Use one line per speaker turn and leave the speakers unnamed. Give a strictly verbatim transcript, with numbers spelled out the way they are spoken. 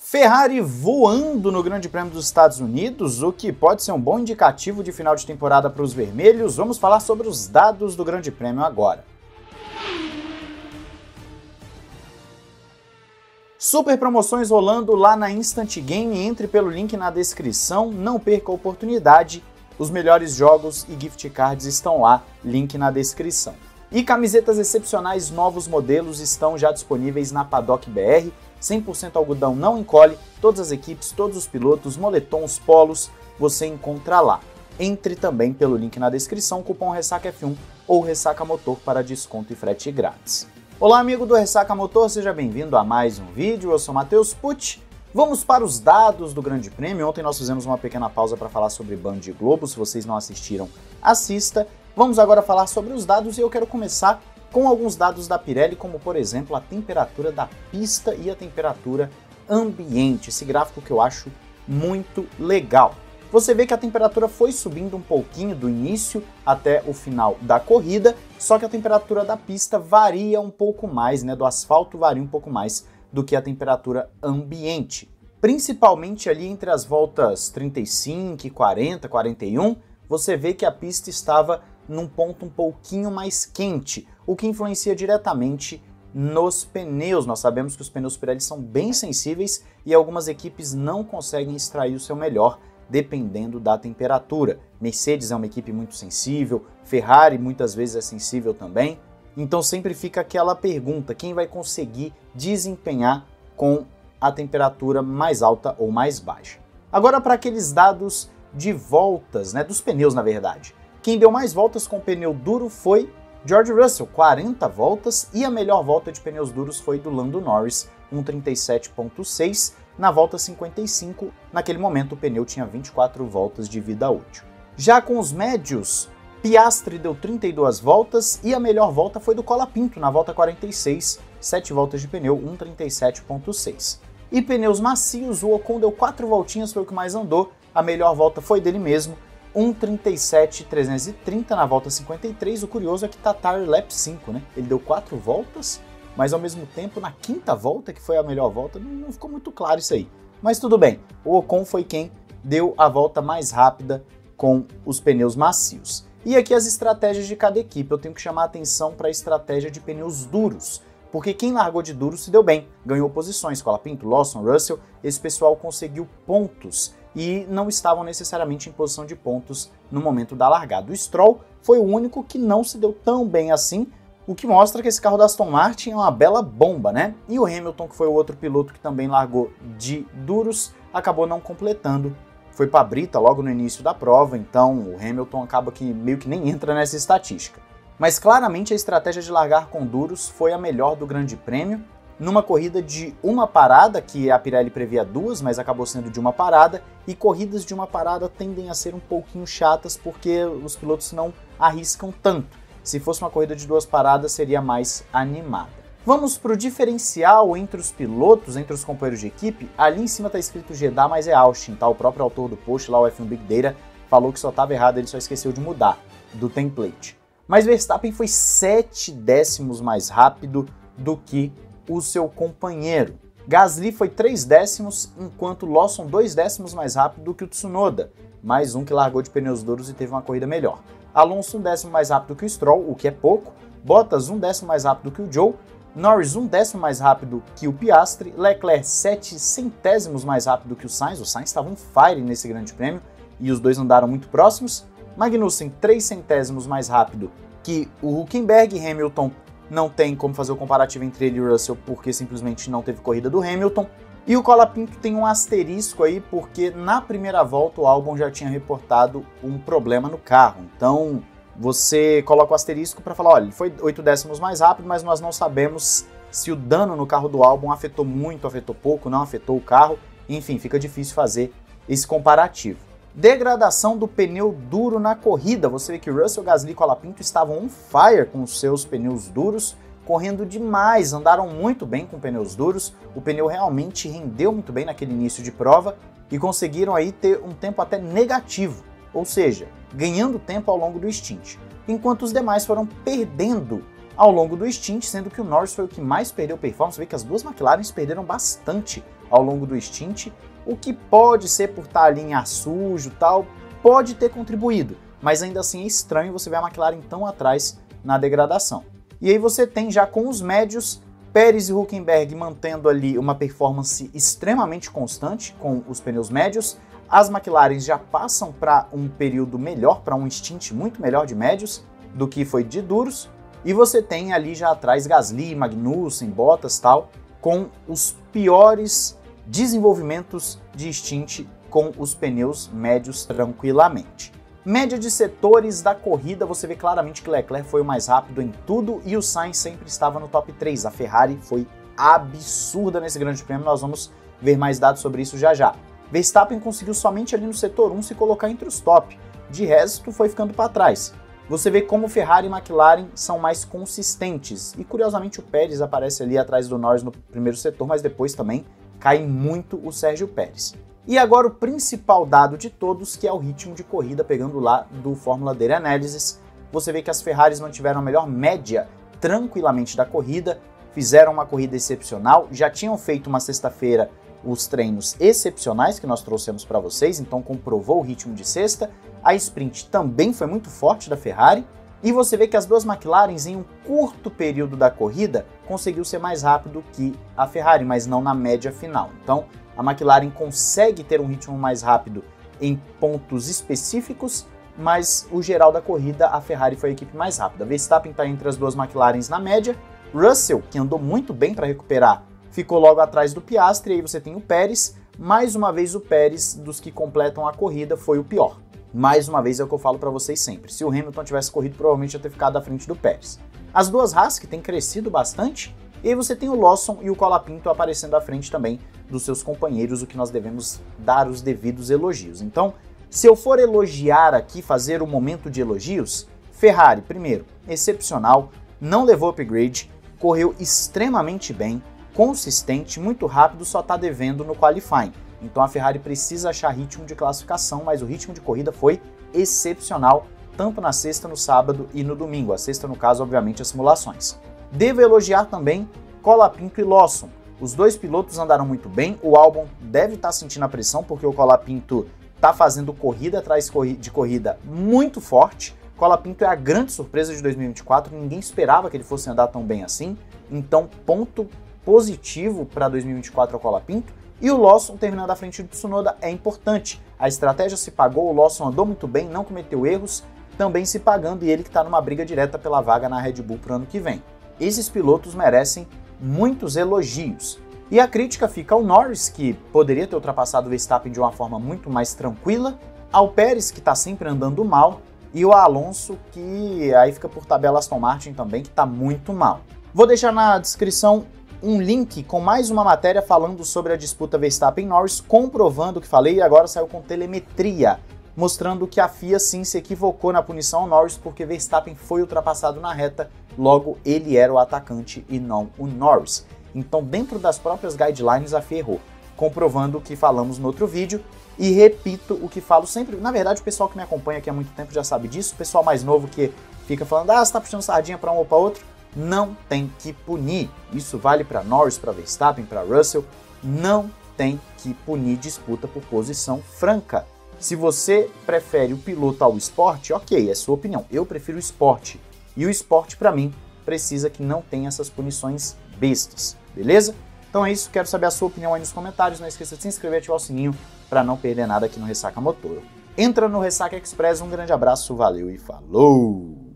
Ferrari voando no Grande Prêmio dos Estados Unidos, o que pode ser um bom indicativo de final de temporada para os vermelhos. Vamos falar sobre os dados do Grande Prêmio agora. Super promoções rolando lá na Instant Game, entre pelo link na descrição, não perca a oportunidade. Os melhores jogos e gift cards estão lá, link na descrição. E camisetas excepcionais, novos modelos estão já disponíveis na Paddock B R, cem por cento algodão não encolhe, todas as equipes, todos os pilotos, moletons, polos, você encontra lá. Entre também pelo link na descrição, cupom Ressaca F um ou Ressaca Motor para desconto e frete grátis. Olá amigo do Ressaca Motor, seja bem-vindo a mais um vídeo, eu sou Matheus Pucci. Vamos para os dados do Grande Prêmio. Ontem nós fizemos uma pequena pausa para falar sobre Band e Globo, se vocês não assistiram, assista. Vamos agora falar sobre os dados e eu quero começar com alguns dados da Pirelli, como por exemplo a temperatura da pista e a temperatura ambiente, esse gráfico que eu acho muito legal. Você vê que a temperatura foi subindo um pouquinho do início até o final da corrida, só que a temperatura da pista varia um pouco mais, né, do asfalto varia um pouco mais do que a temperatura ambiente. Principalmente ali entre as voltas trinta e cinco, quarenta, quarenta e um, você vê que a pista estava num ponto um pouquinho mais quente, o que influencia diretamente nos pneus. Nós sabemos que os pneus Pirelli são bem sensíveis e algumas equipes não conseguem extrair o seu melhor dependendo da temperatura. Mercedes é uma equipe muito sensível, Ferrari muitas vezes é sensível também, então sempre fica aquela pergunta, quem vai conseguir desempenhar com a temperatura mais alta ou mais baixa. Agora para aqueles dados de voltas, né, dos pneus na verdade. Quem deu mais voltas com pneu duro foi George Russell, quarenta voltas, e a melhor volta de pneus duros foi do Lando Norris, um trinta e sete ponto seis, na volta cinquenta e cinco, naquele momento o pneu tinha vinte e quatro voltas de vida útil. Já com os médios, Piastri deu trinta e duas voltas e a melhor volta foi do Colapinto, na volta quarenta e seis, sete voltas de pneu, um trinta e sete ponto seis. E pneus macios, o Ocon deu quatro voltinhas, foi o que mais andou, a melhor volta foi dele mesmo, um trinta e sete trezentos e trinta na volta cinquenta e três, o curioso é que tá tire lap cinco, né? Ele deu quatro voltas, mas ao mesmo tempo na quinta volta, que foi a melhor volta, não ficou muito claro isso aí. Mas tudo bem, o Ocon foi quem deu a volta mais rápida com os pneus macios. E aqui as estratégias de cada equipe, eu tenho que chamar a atenção para a estratégia de pneus duros, porque quem largou de duro se deu bem, ganhou posições, Colapinto, Lawson, Russell, esse pessoal conseguiu pontos e não estavam necessariamente em posição de pontos no momento da largada. O Stroll foi o único que não se deu tão bem assim, o que mostra que esse carro da Aston Martin é uma bela bomba, né? E o Hamilton, que foi o outro piloto que também largou de duros, acabou não completando. Foi para a brita logo no início da prova, então o Hamilton acaba que meio que nem entra nessa estatística. Mas claramente a estratégia de largar com duros foi a melhor do Grande Prêmio, numa corrida de uma parada, que a Pirelli previa duas, mas acabou sendo de uma parada, e corridas de uma parada tendem a ser um pouquinho chatas porque os pilotos não arriscam tanto. Se fosse uma corrida de duas paradas, seria mais animada. Vamos para o diferencial entre os pilotos, entre os companheiros de equipe. Ali em cima está escrito Jeddah, mas é Austin, tá? O próprio autor do post, lá o F um Big Data, falou que só estava errado, ele só esqueceu de mudar do template. Mas Verstappen foi sete décimos mais rápido do que o seu companheiro. Gasly foi três décimos, enquanto Lawson dois décimos mais rápido do que o Tsunoda, mais um que largou de pneus duros e teve uma corrida melhor. Alonso um décimo mais rápido que o Stroll, o que é pouco, Bottas um décimo mais rápido que o Joe, Norris um décimo mais rápido que o Piastri, Leclerc sete centésimos mais rápido que o Sainz, o Sainz estava on fire nesse Grande Prêmio e os dois andaram muito próximos, Magnussen três centésimos mais rápido que o Hülkenberg, Hamilton não tem como fazer o comparativo entre ele e o Russell porque simplesmente não teve corrida do Hamilton. E o Colapinto tem um asterisco aí porque na primeira volta o Albon já tinha reportado um problema no carro. Então você coloca o asterisco para falar, olha, ele foi oito décimos mais rápido, mas nós não sabemos se o dano no carro do Albon afetou muito, afetou pouco, não afetou o carro. Enfim, fica difícil fazer esse comparativo. Degradação do pneu duro na corrida. Você vê que Russell, Gasly e Colapinto estavam on fire com os seus pneus duros, correndo demais, andaram muito bem com pneus duros, o pneu realmente rendeu muito bem naquele início de prova e conseguiram aí ter um tempo até negativo, ou seja, ganhando tempo ao longo do stint, enquanto os demais foram perdendo ao longo do stint, sendo que o Norris foi o que mais perdeu performance. Você vê que as duas McLarens perderam bastante ao longo do stint, o que pode ser por estar ali em ar sujo e tal, pode ter contribuído, mas ainda assim é estranho você ver a McLaren tão atrás na degradação. E aí você tem já com os médios, Pérez e Hülkenberg mantendo ali uma performance extremamente constante com os pneus médios, as McLaren já passam para um período melhor, para um stint muito melhor de médios do que foi de duros, e você tem ali já atrás Gasly, Magnussen, Bottas tal, com os piores desenvolvimentos de stint com os pneus médios tranquilamente. Média de setores da corrida, você vê claramente que Leclerc foi o mais rápido em tudo e o Sainz sempre estava no top três. A Ferrari foi absurda nesse grande prêmio, nós vamos ver mais dados sobre isso já já. Verstappen conseguiu somente ali no setor um se colocar entre os top, de resto foi ficando para trás. Você vê como Ferrari e McLaren são mais consistentes, e curiosamente o Pérez aparece ali atrás do Norris no primeiro setor, mas depois também cai muito o Sérgio Pérez. E agora o principal dado de todos, que é o ritmo de corrida, pegando lá do Fórmula Data Analysis, você vê que as Ferraris mantiveram a melhor média tranquilamente da corrida, fizeram uma corrida excepcional, já tinham feito uma sexta-feira os treinos excepcionais que nós trouxemos para vocês, então comprovou o ritmo de sexta. A sprint também foi muito forte da Ferrari, e você vê que as duas McLarens em um curto período da corrida conseguiu ser mais rápido que a Ferrari, mas não na média final. Então a McLaren consegue ter um ritmo mais rápido em pontos específicos, mas o geral da corrida a Ferrari foi a equipe mais rápida. Verstappen está entre as duas McLarens na média, Russell, que andou muito bem para recuperar, ficou logo atrás do Piastri, e aí você tem o Pérez. Mais uma vez o Pérez, dos que completam a corrida, foi o pior. Mais uma vez é o que eu falo para vocês sempre, se o Hamilton tivesse corrido, provavelmente ia ter ficado à frente do Pérez. As duas Haas, que têm crescido bastante, e aí você tem o Lawson e o Colapinto aparecendo à frente também dos seus companheiros, o que nós devemos dar os devidos elogios. Então, se eu for elogiar aqui, fazer o momento de elogios, Ferrari, primeiro, excepcional, não levou upgrade, correu extremamente bem, consistente, muito rápido, só está devendo no qualifying. Então a Ferrari precisa achar ritmo de classificação, mas o ritmo de corrida foi excepcional, tanto na sexta, no sábado e no domingo. A sexta, no caso, obviamente, as simulações. Devo elogiar também Colapinto e Lawson. Os dois pilotos andaram muito bem, o Albon deve estar sentindo a pressão, porque o Colapinto está fazendo corrida atrás de corrida muito forte. Colapinto é a grande surpresa de dois mil e vinte e quatro, ninguém esperava que ele fosse andar tão bem assim, então ponto positivo para dois mil e vinte e quatro ao Colapinto. E o Lawson terminando à frente do Tsunoda é importante. A estratégia se pagou, o Lawson andou muito bem, não cometeu erros, também se pagando, e ele que está numa briga direta pela vaga na Red Bull para o ano que vem. Esses pilotos merecem muitos elogios. E a crítica fica ao Norris, que poderia ter ultrapassado o Verstappen de uma forma muito mais tranquila, ao Pérez, que está sempre andando mal, e o Alonso, que aí fica por tabela Aston Martin também, que está muito mal. Vou deixar na descrição um link com mais uma matéria falando sobre a disputa Verstappen-Norris, comprovando o que falei, e agora saiu com telemetria, mostrando que a F I A sim se equivocou na punição ao Norris, porque Verstappen foi ultrapassado na reta, logo ele era o atacante e não o Norris. Então, dentro das próprias guidelines, a F I A errou, comprovando o que falamos no outro vídeo, e repito o que falo sempre. Na verdade, o pessoal que me acompanha aqui há muito tempo já sabe disso, o pessoal mais novo que fica falando, ah, você tá puxando sardinha para um ou para outro, não tem que punir. Isso vale para Norris, para Verstappen, para Russell. Não tem que punir disputa por posição franca. Se você prefere o piloto ao esporte, ok, é sua opinião. Eu prefiro o esporte. E o esporte, para mim, precisa que não tenha essas punições bestas, beleza? Então é isso, quero saber a sua opinião aí nos comentários. Não esqueça de se inscrever e ativar o sininho para não perder nada aqui no Ressaca Motor. Entra no Ressaca Express, um grande abraço, valeu e falou!